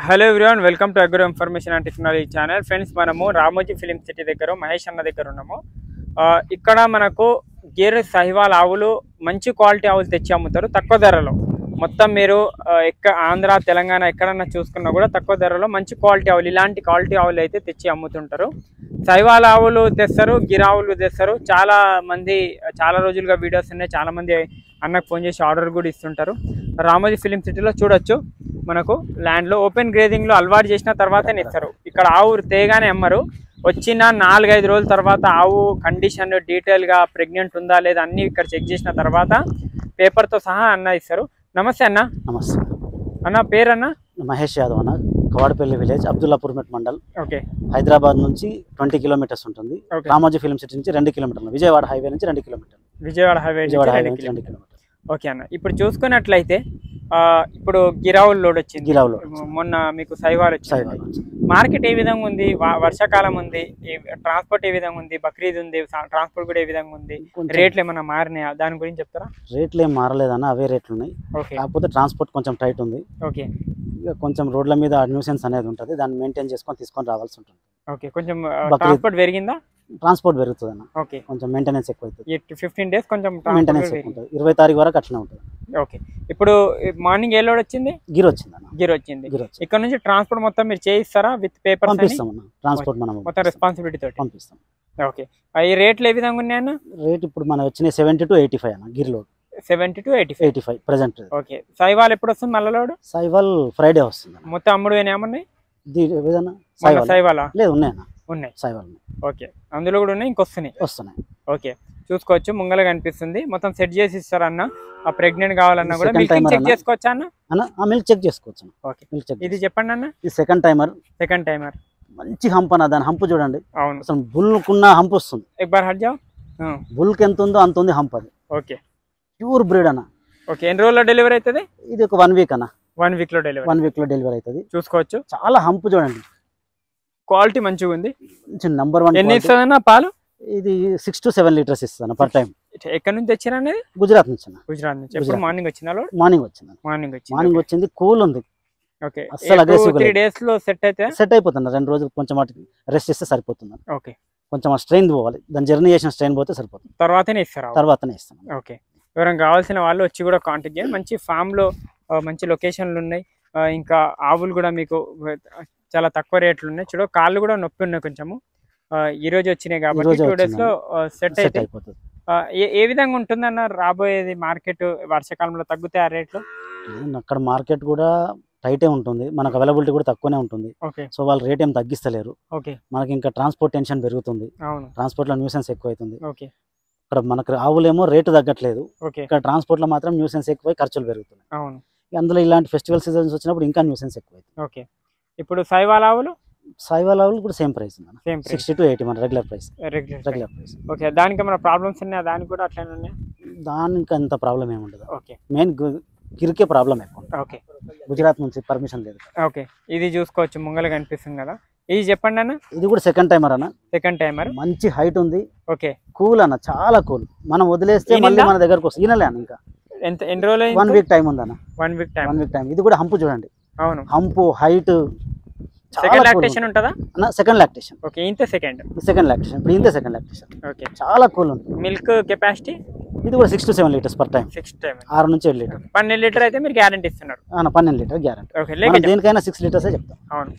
Hello everyone, welcome to agro information and technology channel. Friends, మనము Ramoji film city దగ్గర మహేష్ అన్న దగ్గర ఉన్నాము. ఇక్కడ మనకు గేర్ సహివాల్ ఆవులు మంచి క్వాలిటీ ఆవులు తెచ్చి అమ్ముతారు తక్కువ ధరలో. మొత్తం మీరు ఆంధ్ర తెలంగాణ ఎక్కడన్నా చూసుకున్నా కూడా తక్కువ ధరలో మంచి క్వాలిటీ ఆవులు, ఇలాంటి క్వాలిటీ ఆవులు అయితే తెచ్చి అమ్ముతుంటారు. సహివాల్ ఆవులు తెస్తారు, గిరావులు తెస్తారు. చాలా రోజులుగా వీడియోస్ ఉన్నాయి. చాలామంది అన్నకు ఫోన్ చేసి ఆర్డర్ కూడా ఇస్తుంటారు. రామోజీ ఫిలిం సిటీలో చూడొచ్చు. మనకు ల్యాండ్లో ఓపెన్ గ్రేజింగ్లో అలవాటు చేసిన తర్వాతనే ఇస్తారు. ఇక్కడ ఆవు తేగానే అమ్మరు. వచ్చిన 4-5 రోజుల తర్వాత ఆవు కండిషన్ డీటెయిల్గా ప్రెగ్నెంట్ ఉందా లేదా అన్నీ ఇక్కడ చెక్ చేసిన తర్వాత పేపర్తో సహా అన్న ఇస్తారు. నమస్తే అన్న. నమస్తే అన్న, పేరు అన్న? మహేష్ యాదవ్ అన్న, కవాడపల్లి విలేజ్, అబ్దుల్లాపూర్ మండల్. ఓకే. హైదరాబాద్ నుంచి 20 కిలోమీటర్స్ ఉంటుంది. రామోజీ ఫిలిం సిటీ నుంచి 2 కిలోమీటర్లు, విజయవాడ హైవే నుంచి 2 కిలోమీటర్లు. విజయవాడ హైవే నుంచి 2 కిలోమీటర్లు. ఓకే అన్న, ఇప్పుడు చూసుకున్నట్లయితే ఇప్పుడు గిరావుల్ లోడ్ వచ్చింది. గిరావుల్ మొన్న మీకు సహివాల్ వచ్చింది. మార్కెట్ ఏ విధంగా ఉంది? వర్షాకాలం ఉంది, ట్రాన్స్పోర్ట్ ఏ విధంగా ఉంది? బక్రీద్ ఉంది, ట్రాన్స్పోర్ట్ కూడా ఏ విధంగా ఉంది? రేట్లు ఏమైనా మారినాయా? దాని గురించి చెప్తారా? రేట్లు ఏం మారలేదన్న, అవే రేట్లు ఉన్నాయి. కాకపోతే ట్రాన్స్పోర్ట్ కొంచెం టైట్ ఉంది. ఓకే. కొంచెం రోడ్ల మీద న్యూసెన్స్ అనేది ఉంటుంది, దాన్ని మెయింటైన్ తీసుకొని రావాల్సి ఉంటుంది. ఓకే. కొంచెం ట్రాన్స్పోర్ట్ పెరిగిందా? ట్రాన్స్పోర్ట్ పెరుగుతుంది అన్న. ఓకే. కొంచెం మెయింటెనెన్స్ ఎక్కువ అవుతుంది. 15 days కొంచెం మెయింటెనెన్స్ ఎక్కువ ఉంటుంది. 20 తారీఖు వరకు అట్లా ఉంటుంది. ఓకే. ఇప్పుడు మార్నింగ్ ఏ లోడ్ వచ్చింది? గిర్ వచ్చింది అన్న. గిర్ వచ్చింది. ఇక్కడ నుంచి ట్రాన్స్పోర్ట్ మొత్తం మీరు చేయిస్తారా? విత్ పేపర్ పంపిస్తాం అన్న. ట్రాన్స్పోర్ట్ మనం మొత్తం రెస్పాన్సిబిలిటీ తోటి పంపిస్తాం. ఓకే. ఈ రేట్లు ఏ విధంగా ఉన్నాయన్న? రేట్ ఇప్పుడు మనం వచ్చిన 70 to 85 అన్న. Gir load 70 to 85 present. Okay. Sahiwal ఎప్పుడు వస్తుంది మళ్ళీ లోడ్? సైవాల్ ఫ్రైడే వస్తుంది. మొత్తం అమ్ముడు ఏమన్నాయి? సైవాలా లేదు, ఉన్నాయన్న. ఉన్నాయి సైవాల్. ఓకే. అందులో కూడా ఉన్నాయి, వస్తున్నాయి. ఓకే. చూసుకోవచ్చు, ముంగల కనిపిస్తుంది. మొత్తం సెట్ చేసి ఇస్తారన్న. ఆ ప్రెగ్నెంట్ కావాలన్నా కూడా మిల్క్ చెక్ చేసుకోవచ్చా అన్న? మిల్క్ చెక్ చేసుకోవచ్చు. ఓకే. ఇది చెప్పండి అన్న. ఇది సెకండ్ టైమర్. మంచి హంప్ అన్న. దాని హంప్ చూడండి. అవును, అసలు బుల్కున్న హంప్ వస్తుంది. బుల్కి ఎంత ఉందో అంత ఉంది హంప్ అది. ఓకే. ప్యూర్ బ్రీడ్ అన్న. ఓకే. ఎన్ని రోజుల్లో డెలివరీ అవుతుంది? ఇది ఒక 1 week అన్న. 1 week లో డెలివరీ అవుతుంది. చూసుకోవచ్చు. చాలా హంప్ చూడండి, క్వాలిటీ మంచిగా ఉంది. నంబర్ 1. ఎన్ని ఇస్తుందన్న పాలు? ఇది 6 to 7 liters ఇస్తుంది పర్ టైం. ఎక్కడి నుంచి తెచ్చిన అనేది? గుజరాత్ నుంచి. ఎప్పుడు మార్నింగ్ వచ్చిన? మార్నింగ్ వచ్చింది. కూల్ ఉంది. ఓకే. అసలు 3 days లో సెట్ అయిపోతుంది. 2 రోజులు కొంచెం రెస్ట్ ఇస్తే సరిపోతుంది. ఓకే. కొంచెం స్ట్రెయిన్ పోవాలి, దాని జర్నీ చేసిన స్ట్రెయిన్ పోతే సరిపోతుంది. తర్వాతనే ఇస్తాం. ఓకే. ఎవరైనా కావాల్సిన వాళ్ళు వచ్చి కూడా కాంటాక్ట్ చేయండి. మంచి ఫామ్ లో మంచి లొకేషన్లు ఉన్నాయి. ఇంకా ఆవులు కూడా మీకు చాలా తక్కువ రేట్లు ఉన్నాయి. చూడ, కాళ్ళు కూడా నొప్పి ఉన్నాయి కొంచెము. ఈ రోజు వచ్చినాయి కాబట్టి 2 days లో సెట్ అయిపోతుంది. ఏ విధంగా ఉంటుందన్న రాబోయేది మార్కెట్? వర్షాకాలంలో తగ్గుతాయి ఆ రేట్లు? అక్కడ మార్కెట్ కూడా టైటే ఉంటుంది, మనకు అవైలబిలిటీ కూడా తక్కువనే ఉంటుంది. సో వాళ్ళు రేట్ ఏం తగ్గిస్తలేరు. మనకి ఇంకా ట్రాన్స్పోర్ట్ టెన్షన్ పెరుగుతుంది. ట్రాన్స్పోర్ట్ లో న్యూసెన్స్ ఎక్కువ అవుతుంది. ఇక్కడ మనకు ఆవులేమో రేటు తగ్గట్లేదు, ఇక్కడ ట్రాన్స్పోర్ట్ లో మాత్రం న్యూసెన్స్ ఎక్కువ, ఖర్చులు పెరుగుతున్నాయి. అందులో ఇలాంటి ఫెస్టివల్ సీజన్స్ వచ్చినప్పుడు ఇంకా న్యూసెన్స్ ఎక్కువ అవుతుంది. ఓకే. ఇప్పుడు సైవాల్ ఆవులు కూడా సేమ్ ప్రైస్, 60 to 80 మన రెగ్యులర్ ప్రైస్. ఓకే. దానికి మన ప్రాబ్లమ్స్ ఉన్నాయా? దానికి కూడా అట్లనే ఉన్నాయా? దానికి అంత ప్రాబ్లం ఏమి ఉండదు. ఓకే. మెయిన్ గిరికే ప్రాబ్లం ఎక్కువ. ఓకే. గుజరాత్ నుంచి పర్మిషన్ లేదు. ఓకే. ఇది చూసుకోవచ్చు, ముంగల కనిపిస్తుంది కదా. ఇది చెప్పండి అన్న. ఇది కూడా సెకండ్ టైమర్ అన్న. మంచి హైట్ ఉంది. ఓకే. కూల్ అన్న, చాలా కూల్. మనం వదిలేస్తే మళ్ళీ మన దగ్గరకు వస్తుంది. ఈనలే అన్న. ఇంకా ఎన్ని రోజులు? 1 week టైం ఉంది అన్న. 1 week టైం. ఇది కూడా హంపు చూడండి. అవును, హంపు, హైట్. సెకండ్ లాక్టేషన్ ఉంటుందా అన్న? Second lactation. ఓకే. ఇంతే సెకండ్ లాక్టేషన్. ఇప్పుడు ఇంతే సెకండ్ లాక్టేషన్. ఓకే. చాలా కూల్ ఉంది. మిల్క్ కెపాసిటీ ఇది కూడా 6 to 7 liters పర్ టైం. 6 నుంచి 7 లీటర్. 12 లీటర్ అయితే మీరు గ్యారంటీ ఇస్తున్నారు? 12 లీటర్ గ్యారంటీ. ఓకే. దేనికైనా 6 liters చెప్తాం. అవును.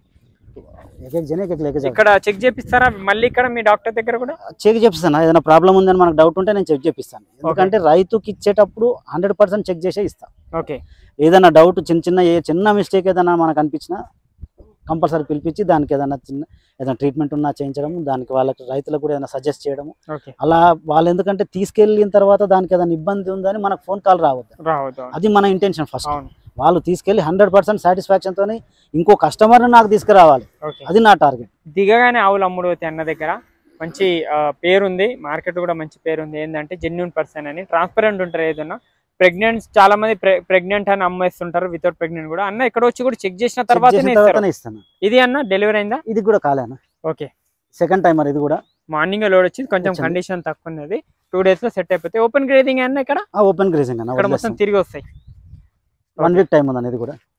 ఇక్కడ చెక్ చేపిస్తారా మళ్ళీ? ఇక్కడ మీ డాక్టర్ దగ్గర కూడా చెక్ చేపిస్తాను. ఏదైనా ప్రాబ్లం ఉందని మనకు డౌట్ ఉంటే నేను చెక్ చేపిస్తాను. ఎందుకంటే రైతుకి ఇచ్చేటప్పుడు 100% చెక్ చేసే ఇస్తాను. ఓకే. ఏదైనా డౌట్ చిన్న మిస్టేక్ ఏదైనా మనకు అనిపించినా కంపల్సరీ పిలిపించి దానికి ఏదైనా ట్రీట్మెంట్ ఉన్నా చేయించడం, దానికి వాళ్ళకి రైతులకు కూడా ఏదైనా సజెస్ట్ చేయడము. అలా వాళ్ళు ఎందుకంటే తీసుకెళ్ళిన తర్వాత దానికి ఏదైనా ఇబ్బంది ఉందని మనకు ఫోన్ కాల్ రావద్దు. అది మన ఇంటెన్షన్ ఫస్ట్. వాళ్ళు తీసుకెళ్లి 100% సాటిస్ఫాక్షన్ తోని ఇంకో కస్టమర్ నాకు తీసుకురావాలి, అది నా టార్గెట్. దిగగానే ఆవులు అమ్ముడు అన్న దగ్గర మంచి పేరుంది, మార్కెట్ కూడా మంచి పేరుంది. ఏంటంటే జెన్యూన్ పర్సన్ అని, ట్రాన్స్పరెంట్ ఉంటారు. ఏదన్నా ప్రెగ్నెంట్, చాలా మంది ప్రెగ్నెంట్ అని అమ్మేస్తుంటారు, వితౌట్ ప్రెగ్నెంట్ కూడా. అన్న ఇక్కడ వచ్చి కూడా చెక్ చేసిన తర్వాతనే ఇస్తాను. ఇది అన్న డెలివరీ అయిందా? ఇది కూడా కాలేనా. ఓకే. Second timer. ఇది కూడా మార్నింగ్ లోడ్ వచ్చింది, కొంచెం కండిషన్ తక్కువ ఉన్నది. 2 days లో సెట్ అయిపోతే. ఓపెన్ గ్రేజింగ్ అన్న ఇక్కడ? ఓపెన్ గ్రేజింగ్ అన్న. ఇక్కడ మొత్తం తిరిగి వస్తాయి. 1 week టైం ఉందన్న. ఇది కూడా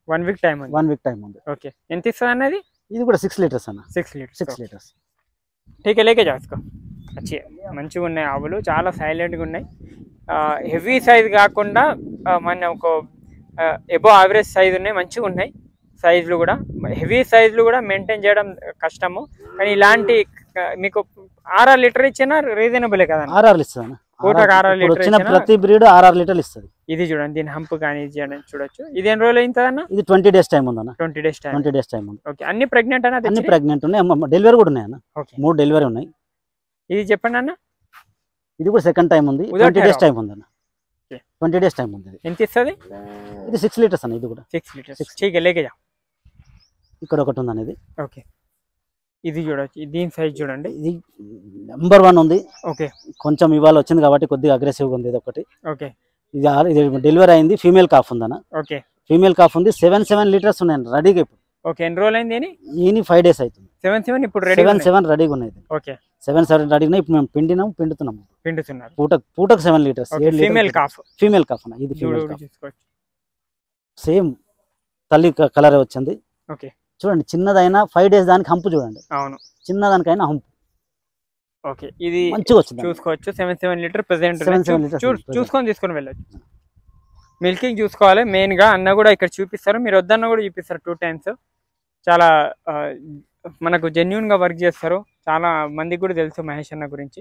1 వీక్ టైం ఉంది. 1 వీక్ టైం ఉంది. ఓకే, ఎంత ఇస్తుంది అన్నది? ఇది కూడా 6 లీటర్స్ అన్న. 6 లీటర్స్. 6 లీటర్స్. ఠీక్ లేకే జాస్కో. అచ్చే మంచిగా ఉన్నాయి ఆవులు, చాలా సైలెంట్గా ఉన్నాయి. హెవీ సైజ్ కాకుండా మన ఒక ఎబో యావరేజ్ సైజ్ ఉన్నాయి, మంచిగా ఉన్నాయి సైజులు కూడా. హెవీ సైజులు కూడా మెయింటైన్ చేయడం కష్టము, కానీ ఇలాంటి మీకు 6 లీటర్ ఇచ్చినా రీజనబులే కదా? 6 ఇస్తుంది. పూటకు 6 లీటర్ వచ్చిన ప్రతి బ్రీడ్ 6 లీటర్లు ఇస్తుంది. ఇది చూడండి, దీని హంప్ కానీ ఇది చూడొచ్చు. ఇది ఎన్ని రోజులు అయింది అన్న? ఇది 20 డేస్ టైం ఉందన్న. 20 డేస్ టైం. 20 డేస్ టైం ఉంది. ఓకే, అన్ని ప్రెగ్నెంట్ అన్న? అన్ని ప్రెగ్నెంట్ ఉన్నాయి, డెలివరీ కూడా ఉన్నాయి అన్న. 3 డెలివరీ ఉన్నాయి. ఇది చెప్పండి అన్న. ఇది కూడా సెకండ్ టైం ఉంది. 20 డేస్ టైం ఉంది అన్న. 20 డేస్ టైం ఉంది. ఎంత ఇస్తుంది? ఇది 6 లీటర్స్ అన్న. ఇది కూడా 6 లీటర్స్. ఠీక్ లేకే జా. ఇక్కడ ఒకటి ఉంది అనేది. ఓకే, ఇది చూడొచ్చు, దీని సైజ్ చూడండి. ఇది నెంబర్ 1 ఉంది. ఓకే, కొంచెం ఇవాళ వచ్చింది కాబట్టి కొద్దిగా అగ్రెసివ్గా ఉంది. ఇది ఒకటి. ఓకే, ఇది డెలివరీ అయింది. ఫీమేల్ కాఫ్ ఉందన్న. ఓకే, ఫీమేల్ కాఫ్ ఉంది. 7 లీటర్స్ ఉన్నాయి రెడీగా ఇప్పుడు. ఓకే, ఎన్ని రోజులు అయింది? ఈయన 5 డేస్ అవుతుంది. 7 ఇప్పుడు రెడీ. 7 రెడీగా ఉన్నాయి. ఓకే, 7 రెడీగా ఇప్పుడు మేము పిండుతున్నాము. పూటకు 7 litres. Female calf. Female calf అన్న. ఇది ఫీమేల్ కాఫ్. చూసుకోవచ్చు, సేమ్ తల్లి కలర్ వచ్చింది. ఓకే, చూడండి, చిన్నదైనా 5 డేస్ దానికి హంపు చూడండి. అవును, చిన్నదానికైనా హంపు. ఓకే, ఇది మంచిగా వచ్చింది. చూసుకోవచ్చు. 7 లీటర్ ప్రెసెంట్. 7 లీటర్స్ చూసుకొని తీసుకొని వెళ్ళచ్చు. మిల్కింగ్ చూసుకోవాలి మెయిన్ గా. అన్న కూడా ఇక్కడ చూపిస్తారు, మీరు వద్దన్న కూడా చూపిస్తారు 2 టైమ్స్. చాలా మనకు జెన్యున్ గా వర్క్ చేస్తారు. చాలా మందికి కూడా తెలుసు మహేష్ అన్న గురించి.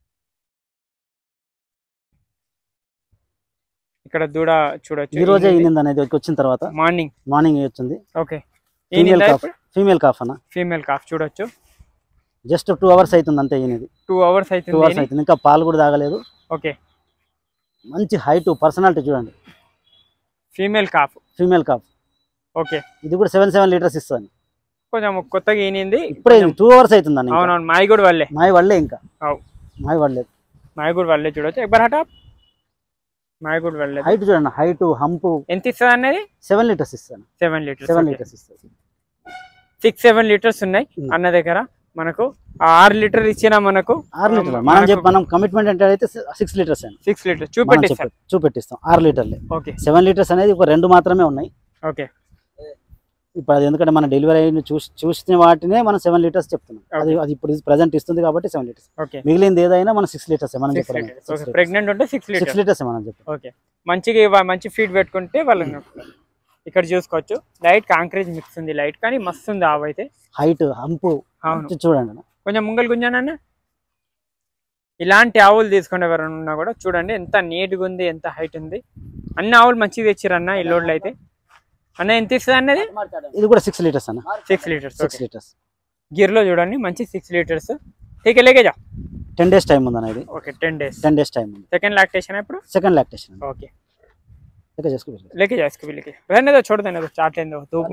ఇక్కడ దూడ చూడొచ్చు. ఈ రోజే ఈనింది అనేది వచ్చిన తర్వాత మార్నింగ్ వచ్చింది. ఓకే, ఫీమేల్ కాఫ్ అన్న. ఫీమేల్ కాఫ్ చూడొచ్చు. జస్ట్ 2 అవర్స్ అవుతుంది అంతే. ఈయనది 2 అవర్స్ అవుతుంది. ఇంకా పాలు కూడా తాగలేదు. ఓకే, మంచి హైట్, పర్సనాలిటీ చూడండి. Female calf. ఓకే, ఇది కూడా 7 లీటర్స్ ఇస్తుంది. కొంచెం కొత్తగా ఈనింది ఇప్పుడే 2 అవర్స్ అవుతుందండి. అవునవును, మాయగూడ వల్లే ఇంకా మాయగూడ వల్లే చూడొచ్చు. ఎక్కడ హఠా మాయగూడ వల్లే. హైట్ చూడండి, హైట్ హంపు. ఎంత ఇస్తుంది అనేది? 7 లీటర్స్ ఇస్తాను. 7 లీటర్స్ ఇస్తుంది. 6-7 లీటర్స్ ఉన్నాయి అన్న దగ్గర. మనకు 6 లీటర్ ఇచ్చినా మనకు 6 లీటర్ మనం కమిట్మెంట్ అంటే అయితే 6 లీటర్స్. 6 లీటర్ చూపెట్టిస్తాం. 6 లీటర్లే. ఓకే, 7 లీటర్స్ అనేది ఒక 2 మాత్రమే ఉన్నాయి. ఓకే, ఇప్పుడు అది ఎందుకంటే మన డెలివరీ అయిన చూసిన వాటినే మనం 7 లీటర్స్ చెప్తున్నాం. అది ఇప్పుడు ప్రెసెంట్ ఇస్తుంది కాబట్టి 7 లీటర్స్. మిగిలింది ఏదైనా మనం 6 లీటర్స్ మనం చెప్పాలి. ప్రెగ్నెంట్ ఉంటే 6 లీటర్స్ మనం చెప్పాలి. ఓకే, మంచి ఫీడ్ పెట్టుకుంటే వాళ్ళని ఇక్కడ చూసుకోవచ్చు. లైట్ కాంక్రీజ్ మిక్స్ ఉంది, లైట్ కానీ మస్తు ఉంది ఆవు అయితే. హైట్ హంపు చూడండి. కొంచెం ముంగల్ గుంజానన్న. ఇలాంటి ఆవులు తీసుకునే ఎవరైనా ఉన్నా కూడా చూడండి ఎంత నీట్గా ఉంది, ఎంత హైట్ ఉంది. అన్ని ఆవులు మంచిగా తెచ్చిరన్న ఈ లోడ్లు అయితే. అన్న ఎంత ఇస్తుంది అన్నది? ఇది కూడా 6 లీటర్స్ అన్న. 6 లీటర్స్. గిర్లో చూడండి, మంచి 6 లీటర్స్. ఠీక్ లేకే జా. 10 డేస్ టైం ఉంది అన్న. ఇది ఓకే, 10 డేస్ టైం ఉంది. సెకండ్ లాక్టేషన్ ఇప్పుడు? Second lactation. ఓకే, लेके जाओ रहने दो, छोड़ देने दो, चाट लेने दो धूप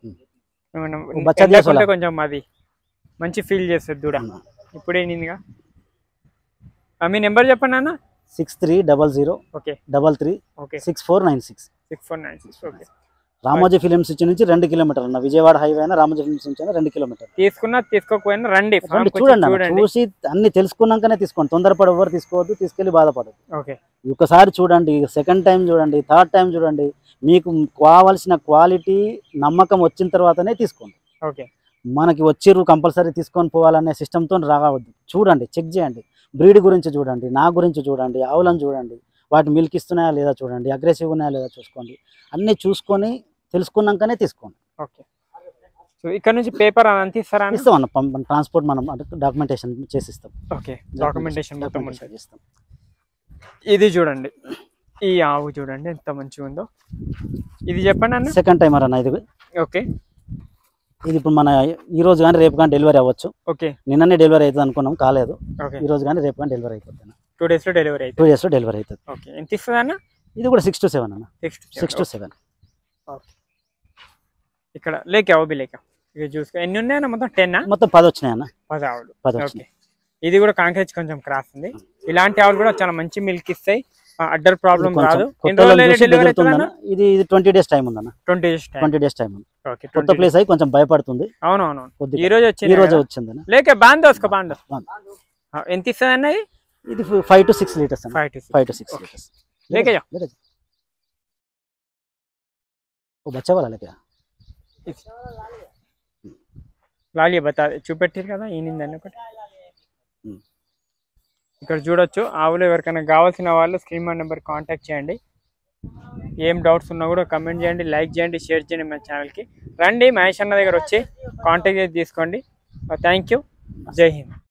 में కొంచెం అది మంచి ఫీల్ చేస్తుంది దూడ. ఇప్పుడు ఏందిగా మీ నెంబర్ చెప్పండి అన్న. 6300 okay 33 okay 6496. Okay, Ramoji films నుంచి 2 కిలోమీటర్లు అన్న. విజయవాడ హైవే అయినా రామోజీ ఫిలిమ్స్ నుంచి 2 కిలోమీటర్లు. తీసుకున్నా తీసుకోకపోయినా రండి, చూడండి. చూసి అన్ని తెలుసుకున్నాకనే తీసుకోండి. తొందరపడి ఎవరు తీసుకోవద్దు, తీసుకెళ్లి బాధపడదు. ఓకే, ఒకసారి చూడండి, సెకండ్ టైం చూడండి, థర్డ్ టైం చూడండి. మీకు కావాల్సిన క్వాలిటీ నమ్మకం వచ్చిన తర్వాతనే తీసుకోండి. ఓకే, మనకి వచ్చిర్రు కంపల్సరీ తీసుకొని పోవాలనే సిస్టమ్తో రావద్దు. చూడండి, చెక్ చేయండి. బ్రీడ్ గురించి చూడండి, నా గురించి చూడండి, ఆవులను చూడండి, వాటి మిల్క్ ఇస్తున్నాయా లేదా చూడండి, అగ్రెసివ్ ఉన్నాయా లేదా చూసుకోండి. అన్నీ చూసుకొని తెలుసుకున్నాకనే తీసుకోండి. ఓకే, సో ఇక్కడ నుంచి పేపర్ అంత ఇస్తారా? ఇస్తాం అన్న. ట్రాన్స్పోర్ట్ మనం డాక్యుమెంటేషన్ చేసిస్తాం. ఓకే, డాక్యుమెంటేషన్ మొత్తం ఇస్తాం. ఇది చూడండి, ఈ ఆవు చూడండి ఎంత మంచిగా ఉందో. ఇది చెప్పండి అన్న. సెకండ్ టైమర్ అన్న ఇది. ఓకే, ఇది ఇప్పుడు మన ఈ రోజు కానీ రేపు కానీ డెలివరీ అవ్వచ్చు. ఓకే, నిన్ననే డెలివరీ అవుతుంది అనుకున్నాం, కాలేదు. ఈ రోజు కానీ రేపు కానీ డెలివరీ అయిపోతుంది. 2 days లో డెలివరీ అవుతుంది. 2 days లో డెలివరీ అవుతుంది. ఓకే, ఎంత ఇస్తుంది అన్న? ఇది కూడా 6 to 7 అన్న. 6 to 7. ఓకే, ఇక్కడ లేక ఇక చూసుకో. ఎన్ని ఉన్నాయన్న మొత్తం? 10 మొత్తం 10 వచ్చినాయి అన్న. 10 ఆవులు. ఓకే, ఇది కూడా కాంక్రీజ్ కొంచెం క్రాస్ ఉంది. ఇలాంటి ఆవులు కూడా చాలా మంచి మిల్క్ ఇస్తాయి, అడ్డర్ ప్రాబ్లం రాదు. ఇది 20 days టైం ఉందన్న. 20 days టైం ఉంది. కొత్త ప్లేస్ అయి కొంచెం భయపడుతుంది. అవునవును, ఈ రోజు వచ్చింది. లేక బాందోస్కో ఎంత ఇస్తుంది అన్నది? ఇది 5 to 6 లీటర్స్. 5 to 6 litres. లేక ఓ బచ్చా వాళ్ళ లెక్క లాలియా బతా చూపెట్టారు కదా ఈనిందని ఒకటి. ఇక్కడ చూడొచ్చు ఆవులు. ఎవరికైనా కావాల్సిన వాళ్ళు స్క్రీన్ నెంబర్ కాంటాక్ట్ చేయండి. ఏం డౌట్స్ ఉన్నా కూడా కమెంట్ చేయండి, లైక్ చేయండి, షేర్ చేయండి మన ఛానల్కి. రండి మహేష్ అన్న దగ్గర వచ్చి కాంటాక్ట్ చేసి తీసుకోండి. Thank you. జై హింద్.